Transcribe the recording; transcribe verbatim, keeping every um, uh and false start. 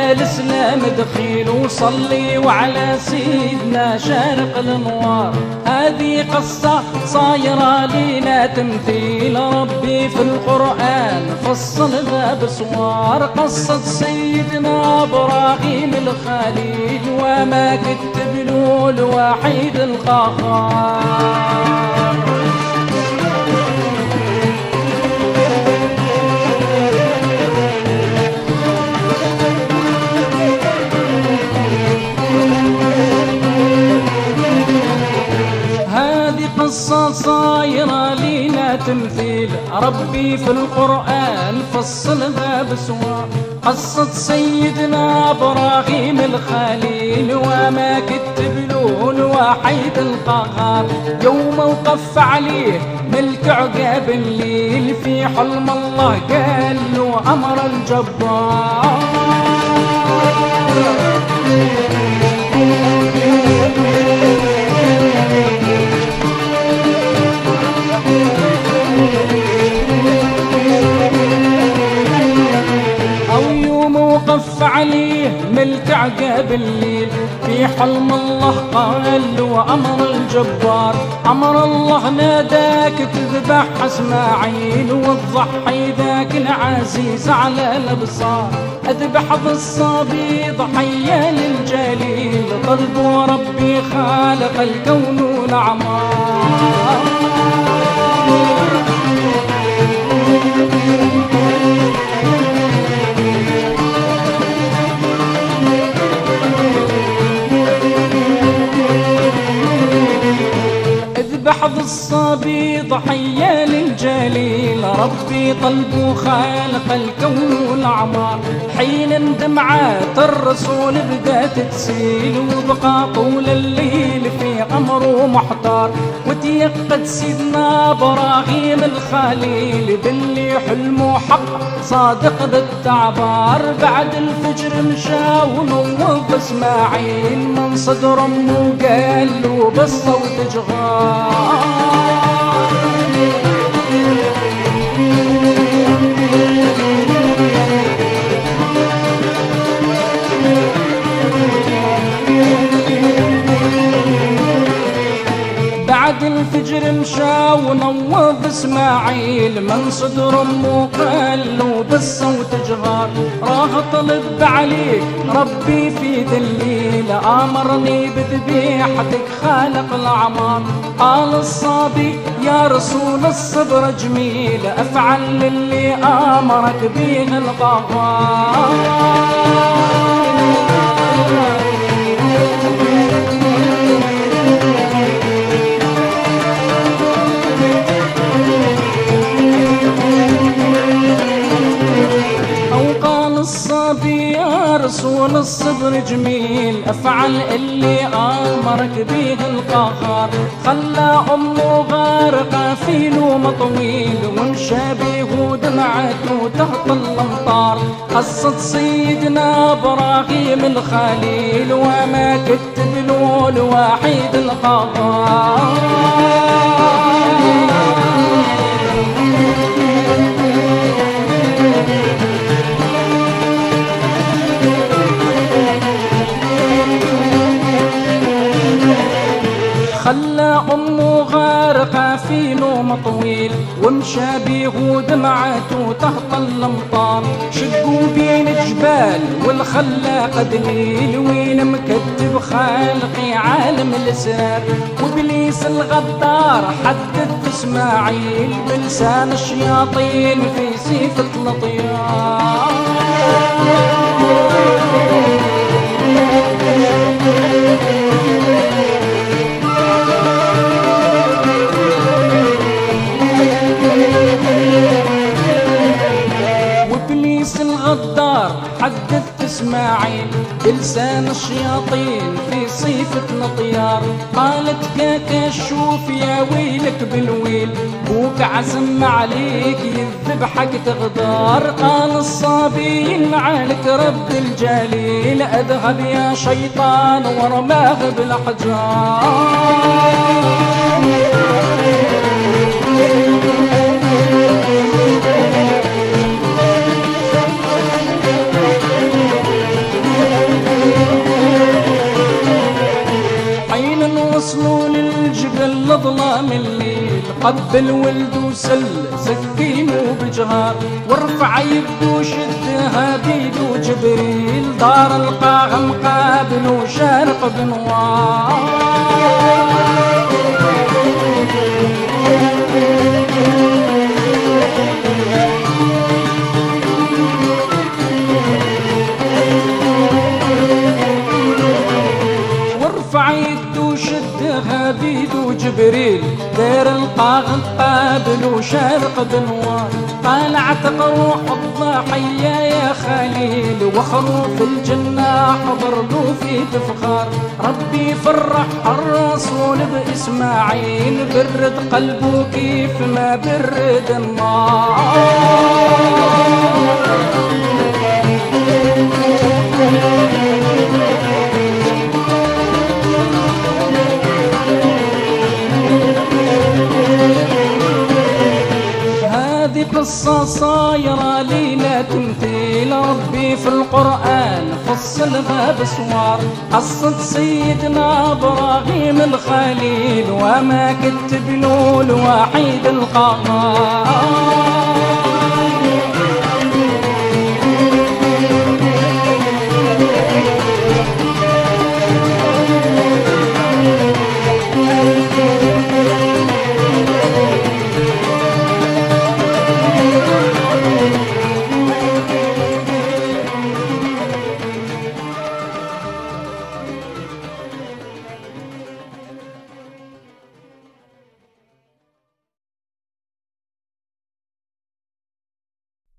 الاسلام دخيل وصلي وعلى سيدنا شارق الانوار. هذه قصة صايرة لينا تمثيل، ربي في القرآن فصل ذا بصوار. قصة سيدنا ابراهيم الخليل وما كتب له الوحيد القهار. قصة صايرة لينا تمثيل، ربي في القرآن فصل ذا بسوار. قصة سيدنا ابراهيم الخليل وما كتب له الوحيد القهار. يوم وقف عليه ملك عقاب الليل، في حلم الله قال له امر الجبار. وقف عليه ملك عقاب الليل، في حلم الله قال له امر الجبار. امر الله ناداك تذبح اسماعيل وتضحي ذاك العزيز على الابصار. اذبح بالصبي ضحيه للجليل، طلبوا ربي خالق الكون والاعمار. بحظ الصبي ضحية للجليل، ربي طلبه خالق الكون والأعمار. حين دمعات الرسول بدات تسيل، وبقى طول الليل في أمره محتار. وتيقد سيدنا إبراهيم الخليل باللي حلمه حق صادق ذا التعبار. بعد الفجر مشى ونوض إسماعيل من صدر أمه قال له بالصوت جغار. بعد الفجر مشى ونوض اسماعيل من صدر امه قال له بالصوت جغار. راح طلب عليك ربي في ذليل، امرني بذبيحتك خالق الاعمار. قال الصبي يا رسول الصبر جميل، افعل للي امرك به القهار. رسول الصبر جميل، افعل اللي امرك به القهار. خلى امه غارقه في نوم طويل، ومشى به دمعته تحت الامطار. قصة سيدنا ابراهيم الخليل وما كتب له الوحيد القهار. خلى أمه غارقة في نوم طويل، ومشى بيه دمعته تحت الأمطار. شقوا بين جبال والخلاق دليل، وين مكتب خالقي عالم الأسرار. وإبليس الغدار حدد إسماعيل بلسان الشياطين في سيف الطيار. الغدار حدث اسماعيل بلسان الشياطين في صيفة طيار. قالت كاكا شوف يا ويلك بالويل، بوك عزم عليك يذبحك تغدار. قال الصبي ينعلك رب الجليل، اذهب يا شيطان ورماه بالاحجار. قبل ولد وسل سكينه بجهار، وارفع يده شدها بيده جبريل، دار القاغ مقابل وشارق بنوار. وارفع يده شدها بيده جبريل، دار القاغ مقابل وشارق بنوار. قال اعتق روح الضحية يا خليل، وخروف الجنة حضر له في تفخار. ربي فرح الرسول بإسماعيل، برد قلبه كيف ما برد النار. قصة صايرة ليلة تمثيل، ربي في القرآن فصلها بسوار. قصة سيدنا إبراهيم الخليل، وما كتب له الوحيد القهار.